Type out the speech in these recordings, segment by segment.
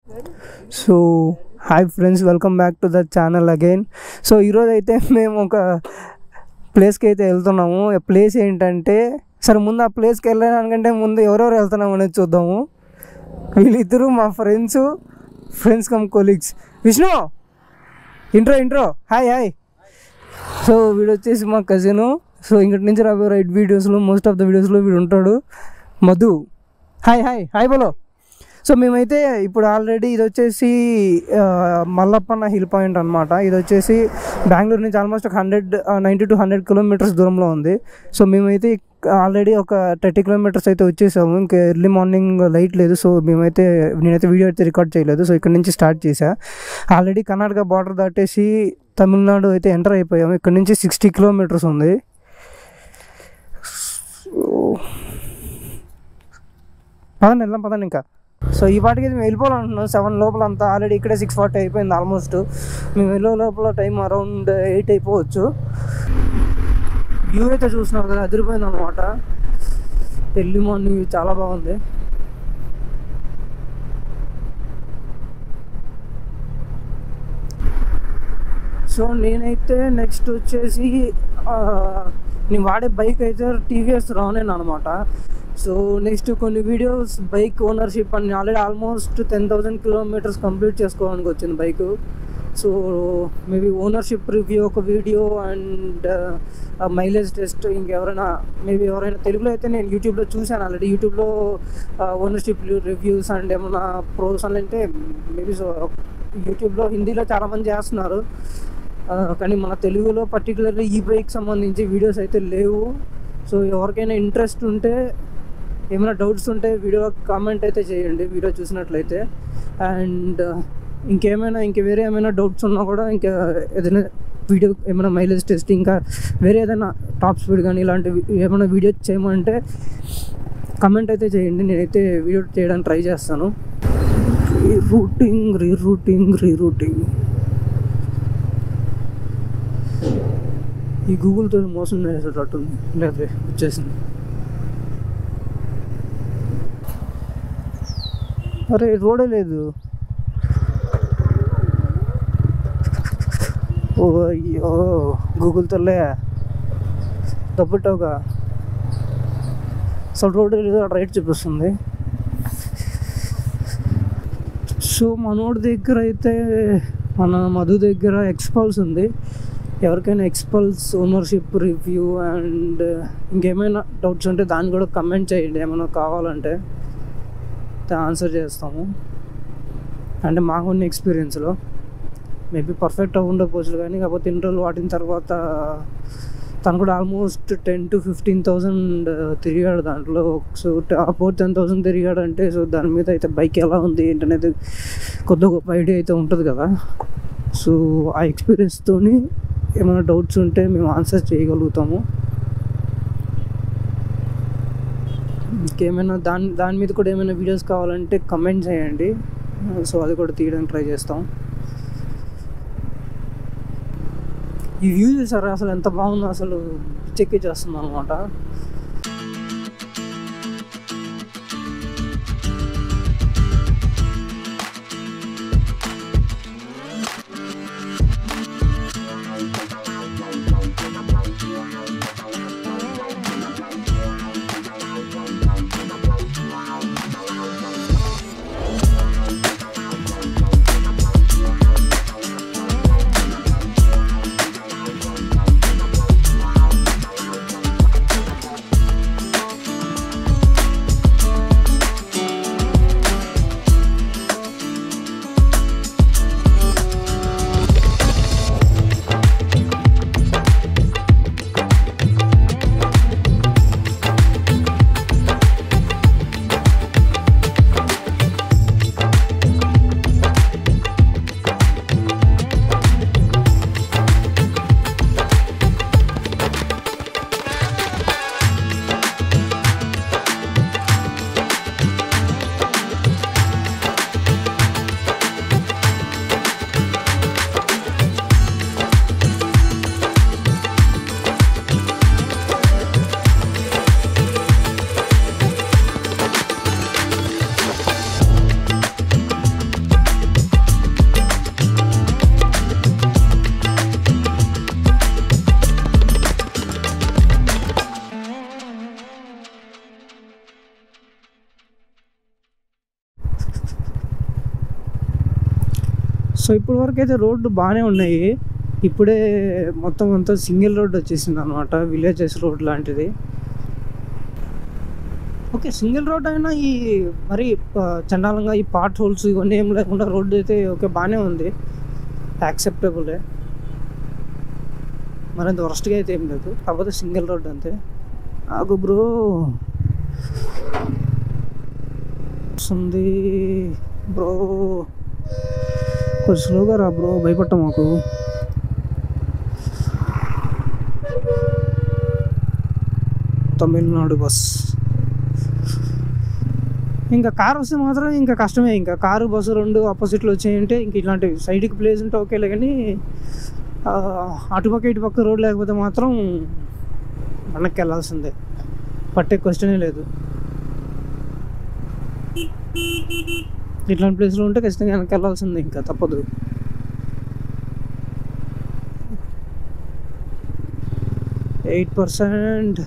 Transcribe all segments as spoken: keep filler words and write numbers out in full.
So hi friends, welcome back to the channel again. So ఈరోజు అయితే మేము ఒక ప్లేస్కి అయితే వెళ్తున్నాము. ఆ ప్లేస్ ఏంటంటే, సరే ముందు ఆ ప్లేస్కి వెళ్ళడానికంటే ముందు ఎవరెవరు వెళ్తున్నాము అనేది చూద్దాము. వీళ్ళిద్దరూ మా friends friends come colleagues. Vishnu intro intro hi hi. So వీడు వచ్చేసి మా కజిను. సో ఇంకటి నుంచి రాబోయే రైట్ వీడియోస్లో మోస్ట్ ఆఫ్ ద వీడియోస్లో వీడు ఉంటాడు. మధు హాయ్ హాయ్ హాయ్ బోలో. సో మేమైతే ఇప్పుడు ఆల్రెడీ ఇది వచ్చేసి మల్లప్పన్న హిల్ పాయింట్ అనమాట. ఇది వచ్చేసి బెంగళూరు నుంచి ఆల్మోస్ట్ ఒక hundred ninety two hundred kilometers దూరంలో ఉంది. సో మేమైతే ఆల్రెడీ ఒక థర్టీ కిలోమీటర్స్ అయితే వచ్చేసాము. ఇంకా ఎర్లీ మార్నింగ్ లైట్ లేదు. సో మేమైతే నేనైతే వీడియో అయితే రికార్డ్ చేయలేదు. సో ఇక్కడ నుంచి స్టార్ట్ చేసా. ఆల్రెడీ కర్ణాటక బార్డర్ దాటేసి తమిళనాడు అయితే ఎంటర్ అయిపోయాము. ఇక్కడ నుంచి సిక్స్టీ కిలోమీటర్స్ ఉంది. పదండి వెళ్దాం పదండి ఇంకా. సో ఈ పాటికి మేము వెళ్ళిపోవాలనుకుంటున్నాం సెవెన్ లోపల. అంతా ఆల్రెడీ ఇక్కడే సిక్స్ ఫార్టీ అయిపోయింది ఆల్మోస్ట్. మేము వెళ్ళే లోపల టైం అరౌండ్ ఎయిట్ అయిపోవచ్చు. వ్యూ అయితే చూసినాం కదా, అదిరిపోయింది అనమాట. ఎర్లీ మార్నింగ్ చాలా బాగుంది. సో నేనైతే నెక్స్ట్ వచ్చేసి నేను వాడే బైక్ అయితే టీవీఎస్ రానిన్ అనమాట. సో నెక్స్ట్ కొన్ని వీడియోస్ బైక్ ఓనర్షిప్ అని already almost ten thousand kilometers complete చేసుకోవడానికి వచ్చింది bike. So maybe ownership review ఒక వీడియో అండ్ మైలేజ్ టెస్ట్. ఇంకెవరైనా మేబీ ఎవరైనా తెలుగులో అయితే నేను యూట్యూబ్లో చూశాను ఆల్రెడీ. యూట్యూబ్లో ఓనర్షిప్ రివ్యూస్ అండ్ ఏమన్నా ప్రోస్ అని అంటే మేబీ సో యూట్యూబ్లో హిందీలో చాలామంది చేస్తున్నారు. కానీ మన తెలుగులో పర్టికులర్లీ ఈ బైక్ సంబంధించి వీడియోస్ అయితే లేవు. సో ఎవరికైనా ఇంట్రెస్ట్ ఉంటే, ఏమైనా డౌట్స్ ఉంటే వీడియోలో కామెంట్ అయితే చేయండి వీడియో చూసినట్లయితే. అండ్ ఇంకేమైనా ఇంక వేరే ఏమైనా డౌట్స్ ఉన్నా కూడా, ఇంకా ఏదైనా వీడియో ఏమైనా మైలేజ్ టెస్ట్, ఇంకా వేరే ఏదైనా టాప్ స్పీడ్ కానీ ఇలాంటివి ఏమైనా వీడియో చేయమంటే కమెంట్ అయితే చేయండి. నేనైతే వీడియో చేయడానికి ట్రై చేస్తాను. రీరూటింగ్ రీరూటింగ్ రీరూటింగ్ ఈ గూగుల్తో మోసం చేసేటట్టుంది. లేదు వచ్చేసింది. అరే రోడే లేదు. ఓ అయ్యో గూగుల్తోలే తప్పుటావుగా. అసలు రోడ్ లేదు, రైట్ చూపిస్తుంది. సో మనోడి దగ్గర అయితే, మన మధు దగ్గర ఎక్స్పల్స్ ఉంది. ఎవరికైనా ఎక్స్పల్స్ ఓనర్షిప్ రివ్యూ అండ్ ఇంకేమైనా డౌట్స్ ఉంటే దాన్ని కూడా కమెంట్ చేయండి. ఏమైనా కావాలంటే ఆన్సర్ చేస్తాము. అంటే మాకున్న ఎక్స్పీరియన్స్లో మేబీ పర్ఫెక్ట్ ఉండకపోవచ్చు, కానీ కాకపోతే ఇన్ని రోజులు వాటిన తర్వాత తను కూడా almost ten to fifteen thousand తిరిగాడు దాంట్లో. సో అబౌట్ టెన్ థౌసండ్ తిరిగాడు అంటే, సో దాని మీద అయితే బైక్ ఎలా ఉంది ఏంటనేది కొద్ది గొప్ప ఐడియా అయితే ఉంటుంది కదా. సో ఆ ఎక్స్పీరియన్స్తో ఏమైనా డౌట్స్ ఉంటే మేము ఆన్సర్ చేయగలుగుతాము. ఇంకేమైనా దాని దాని మీద కూడా ఏమైనా వీడియోస్ కావాలంటే కమెంట్ చేయండి. సో అది కూడా తీయడానికి ట్రై చేస్తాం. ఈ వ్యూ చూసారా అసలు ఎంత బాగుందో, అసలు చెక్ చేస్తున్నాం అనమాట. సో ఇప్పటి వరకు అయితే రోడ్డు బాగానే ఉన్నాయి. ఇప్పుడే మొత్తం అంతా సింగిల్ రోడ్ వచ్చేసింది అనమాట, విలేజెస్ రోడ్ లాంటిది. ఓకే, సింగిల్ రోడ్ అయినా ఈ మరి చండాలంగా ఈ పార్ట్ హోల్స్ ఇవన్నీ ఏం లేకుండా రోడ్డు అయితే ఓకే బాగానే ఉంది, యాక్సెప్టబులే. మరింత వరస్ట్గా అయితే ఏం లేదు, కాకపోతే సింగిల్ రోడ్ అంతే. ఆగు బ్రో వస్తుంది బ్రో, కొంచెం స్లోగా రా బ్రో, భయపడ్డా మాకు. తమిళనాడు బస్. ఇంకా కారు వస్తే మాత్రం ఇంకా కష్టమే. ఇంకా కారు బస్సు రెండు ఆపోజిట్లో వచ్చాయంటే ఇంక ఇట్లాంటివి సైడ్కి ప్లేస్ ఉంటే ఓకేలే, కానీ అటుపక్క ఇటుపక్క రోడ్ లేకపోతే మాత్రం వెనక్కి వెళ్ళాల్సిందే, పట్టే క్వశ్చనే లేదు. ఇట్లాంటి ప్లేస్లో ఉంటే ఖచ్చితంగా వెనక్కి వెళ్ళాల్సిందే, ఇంకా తప్పదు. ఎయిట్ పర్సెంట్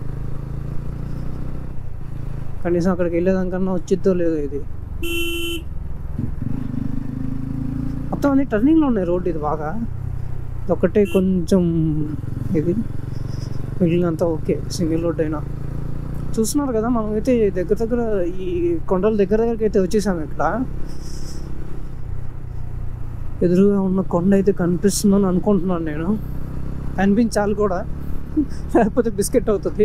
కనీసం అక్కడికి వెళ్ళేదానికన్నా వచ్చిద్దో లేదో. ఇది మొత్తం అన్ని టర్నింగ్లో ఉన్నాయి రోడ్డు, ఇది బాగా ఒకటే కొంచెం ఇది, మిగిలినంతా ఓకే సింగిల్ రోడ్ అయినా. చూస్తున్నారు కదా, మనమైతే దగ్గర దగ్గర ఈ కొండల దగ్గర దగ్గరికి అయితే వచ్చేసాము. ఇక్కడ ఎదురుగా ఉన్న కొండ అయితే కనిపిస్తుందని అనుకుంటున్నాను నేను, కనిపించాలి కూడా, లేకపోతే బిస్కెట్ అవుతుంది.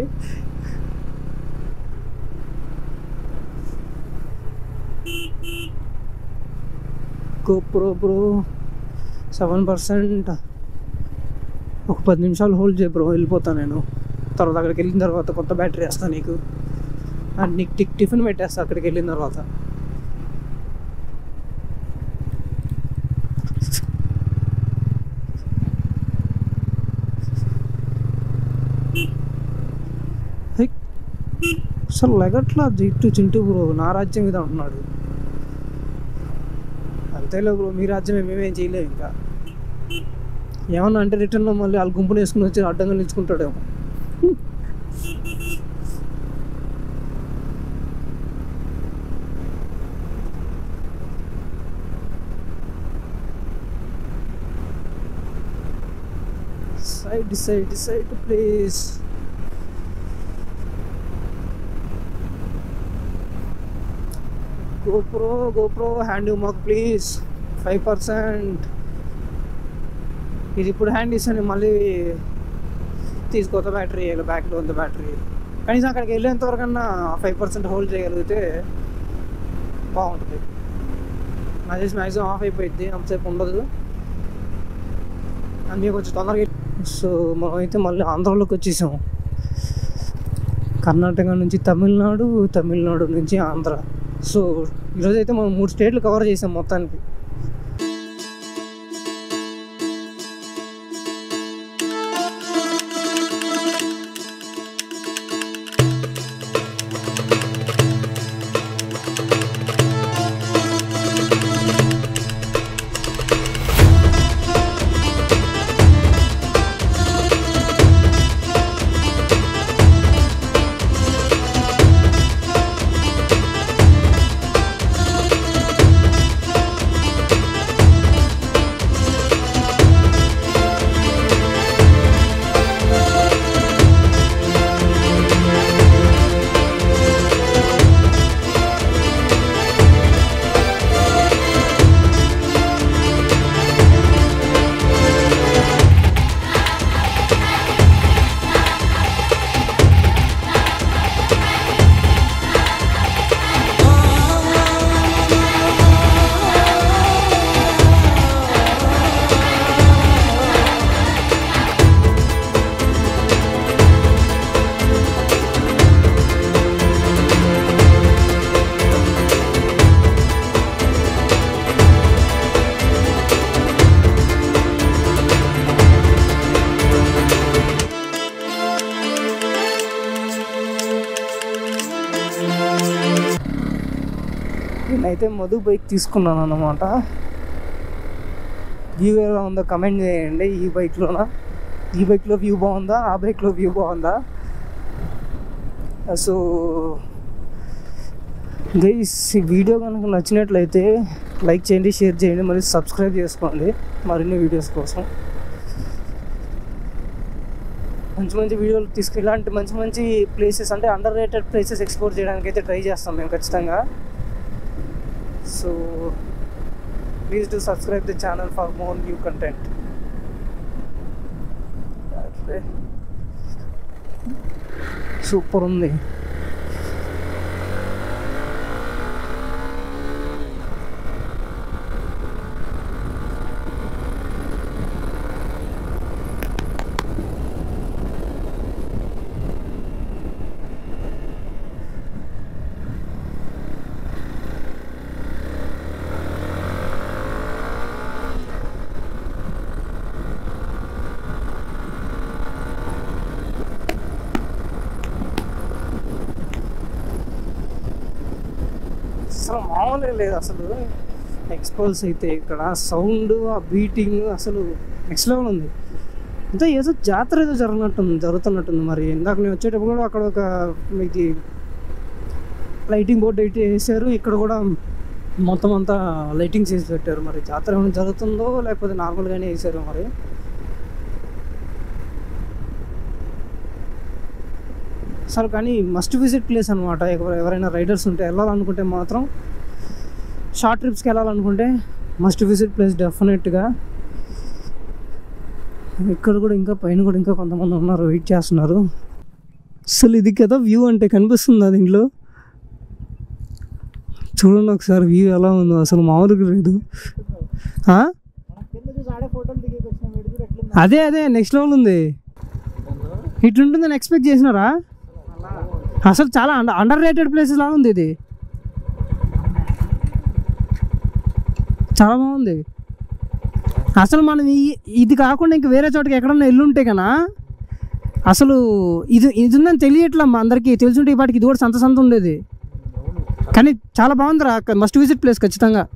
గోప్రో బ్రో సెవెన్ పర్సెంట్, ఒక పది నిమిషాలు హోల్డ్ చేయ బ్రో, వెళ్ళిపోతాను నేను. తర్వాత అక్కడికి వెళ్ళిన తర్వాత కొత్త బ్యాటరీ వేస్తాను నీకు, అండ్ నీకు టిక్ టిఫిన్ పెట్టేస్తా అక్కడికి వెళ్ళిన తర్వాత. అసలు లెగట్లా జిట్టు చింటూ బ్రో, నా రాజ్యం మీద ఉంటున్నాడు. అంతేలే బ్రో, మీ రాజ్యమే, మేమేం చేయలేము. ఇంకా ఏమన్నా అంటే రిటర్న్లో మళ్ళీ వాళ్ళ గుంపుని వేసుకుని వచ్చి అడ్డంగా నిలుచుకుంటాడేమో. Side side side please. GoPro GoPro hand మాకు ప్లీజ్, ఫైవ్ పర్సెంట్. ఇది ఇప్పుడు హ్యాండ్ ఇస్తాను, మళ్ళీ తీసుకోతా బ్యాటరీ వేయాలి, బ్యాక్లో ఉంది బ్యాటరీ. కనీసం అక్కడికి వెళ్ళేంత వరకన్నా ఫైవ్ పర్సెంట్ హోల్డ్ చేయగలిగితే బాగుంటుంది. నా చేసి మ్యాక్సిమం ఆఫ్ అయిపోయింది, అంతసేపు ఉండదు, అన్నీ కొంచెం తొందరగా. సో మనమైతే మళ్ళీ ఆంధ్రాలోకి వచ్చేసాము. కర్ణాటక నుంచి తమిళనాడు, తమిళనాడు నుంచి ఆంధ్ర. సో ఈరోజైతే మనం మూడు స్టేట్లు కవర్ చేసాం మొత్తానికి. నేనైతే మధు బైక్ తీసుకున్నాను అన్నమాట. వ్యూ ఎలా ఉందో కమెంట్ చేయండి. ఈ బైక్లోనా, ఈ బైక్లో వ్యూ బాగుందా, ఆ బైక్లో వ్యూ బాగుందా? సో గైస్, ఈ వీడియో కనుక నచ్చినట్లయితే లైక్ చేయండి, షేర్ చేయండి, మరి సబ్స్క్రైబ్ చేసుకోండి మరిన్ని వీడియోస్ కోసం. మంచి మంచి వీడియోలు తీసుకు ఇలాంటి మంచి మంచి ప్లేసెస్ అంటే అండర్ రేటెడ్ ప్లేసెస్ ఎక్స్ప్లోర్ చేయడానికి అయితే ట్రై చేస్తాం మేము ఖచ్చితంగా. So please do subscribe the channel for more new content. Super ఉంది. అసలు మామూలుగా లేదు అసలు ఎక్స్పోల్స్ అయితే. ఇక్కడ సౌండ్, ఆ బీటింగ్ అసలు నెక్స్ట్ లెవెల్ ఉంది. ఇంకా ఏదో జాతర ఏదో జరుగుతున్నట్టుంది జరుగుతున్నట్టుంది మరి. ఇందాక నేను వచ్చేటప్పుడు కూడా అక్కడ ఒక మీకు లైటింగ్ బోర్డు అయితే వేసారు. ఇక్కడ కూడా మొత్తం అంతా లైటింగ్స్ వేసి పెట్టారు. మరి జాతర ఏమైనా జరుగుతుందో లేకపోతే నార్మల్గానే వేసారు మరి. అసలు కానీ మస్ట్ విజిట్ ప్లేస్ అనమాట. ఎవరైనా రైడర్స్ ఉంటే వెళ్ళాలనుకుంటే మాత్రం, షార్ట్ ట్రిప్స్కి వెళ్ళాలనుకుంటే మస్ట్ విజిట్ ప్లేస్ డెఫినెట్గా. ఇక్కడ కూడా ఇంకా పైన కూడా ఇంకా కొంతమంది ఉన్నారు, వెయిట్ చేస్తున్నారు. అసలు ఇది కదా వ్యూ అంటే, కనిపిస్తుంది దీంట్లో. చూడండి ఒకసారి వ్యూ ఎలా ఉందో, అసలు మామూలుగా లేదు. అదే అదే నెక్స్ట్ లెవెల్ ఉంది. ఇట్లుంటుందని ఎక్స్పెక్ట్ చేసినారా? అసలు చాలా అండర్ రేటెడ్ ప్లేసెస్ లాగా ఉంది ఇది. చాలా బాగుంది అసలు. మనం ఇది కాకుండా ఇంక వేరే చోటకి ఎక్కడన్నా ఎల్లుంటే కన్నా అసలు ఇది ఇది ఉందని తెలియట్లా అందరికీ. తెలుసుంటే ఈ పాటికి ఇది కూడా సంత సంత ఉండేది. కానీ చాలా బాగుందిరా, మస్ట్ విజిట్ ప్లేస్ ఖచ్చితంగా.